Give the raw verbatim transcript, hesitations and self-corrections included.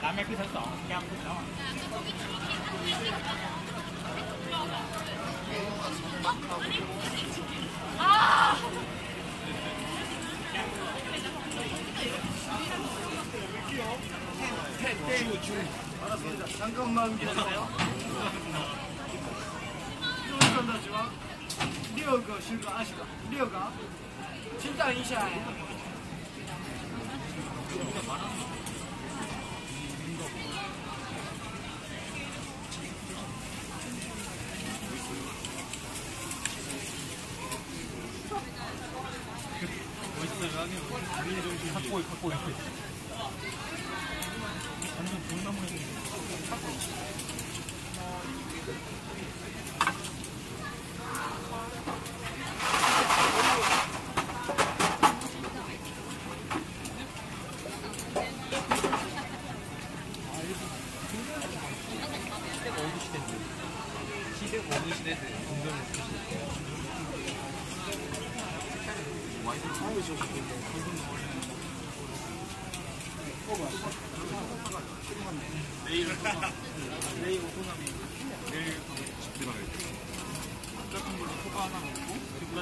ร้านแม็กที่ชั้นสองแก้มขึ้นแล้วอ่ะ 알았습니다. 잠깐만 기다리세요. 이분들六个十个二十个六个，请等一下。 갖고 갖고 이렇게 완전 좋은 나무에 시대 어느 시대든 운전을 많이 처음에 주셨는데 내일 내일 오토나미 내일 집 들어가야 돼. 같은 걸로 소바 하나 먹고